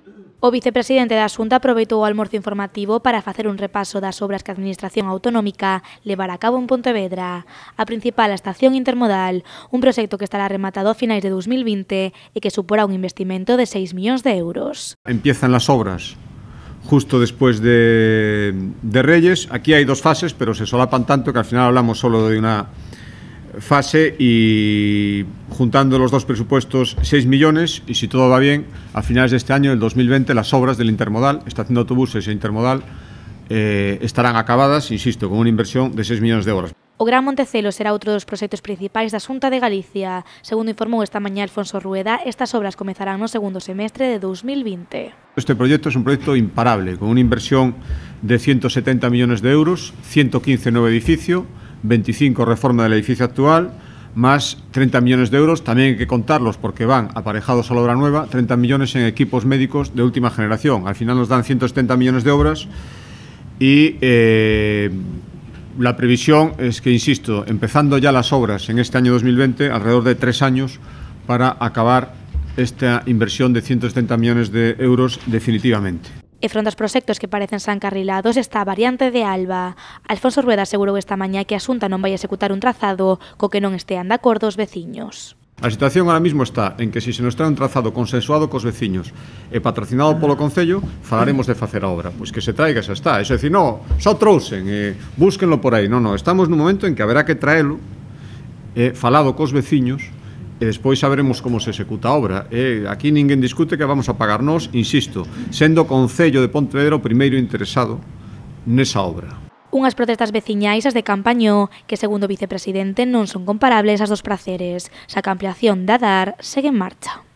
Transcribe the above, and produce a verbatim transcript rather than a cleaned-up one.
O vicepresidente da Xunta aproveitou o almorzo informativo para facer un repaso das obras que a Administración Autonómica levará a cabo en Pontevedra. A principal, a estación intermodal, un proxecto que estará rematado a finais de dos mil vinte e que suporá un investimento de seis millóns de euros. Empiezan las obras justo después de, de Reyes. Aquí hay dos fases, pero se solapan tanto que al final hablamos solo de una fase, y juntando los dos presupuestos, seis millones, y si todo va bien, a finales de este año, el dos mil veinte, las obras del intermodal, estación de autobuses e intermodal, eh, estarán acabadas, insisto, con una inversión de seis millones de euros. O Gran Montecelo será outro dos proxectos principais da Xunta de Galicia. Segundo informou esta mañá Alfonso Rueda, estas obras comezarán no segundo semestre de dos mil vinte. Este proyecto es un proyecto imparable, con una inversión de ciento setenta millones de euros, ciento quince nuevo edificio, veinticinco reforma del edificio actual, más treinta millones de euros, también hay que contarlos porque van aparejados a la obra nueva, treinta millones en equipos médicos de última generación. Al final nos dan ciento setenta millones de obras y eh, la previsión es que, insisto, empezando ya las obras en este año dos mil veinte, alrededor de tres años para acabar esta inversión de ciento setenta millones de euros definitivamente. E fronte aos proxectos que parecen encarrilados está a variante de Alba. Alfonso Rueda asegurou esta mañá que a Xunta non vai executar un trazado co que non estean de acordo os veciños. A situación ahora mismo está en que se si se nos trae un trazado consensuado cos veciños e patrocinado polo Concello, falaremos de facer a obra. Pois que se traiga, xa está. Iso é dicir, non, só trouxen, e búsquenlo por aí. Non, non, estamos nun momento en que haberá que traelo, e falado cos veciños, e despois saberemos como se executa a obra. E aquí ninguén discute que vamos a pagar nós, insisto, sendo o Concello de Pontevedra o primeiro interesado nesa obra. Unhas protestas veciñais as de Campañó, que segundo o vicepresidente non son comparables ás dos Praceres, xa que a ampliación da D A R segue en marcha.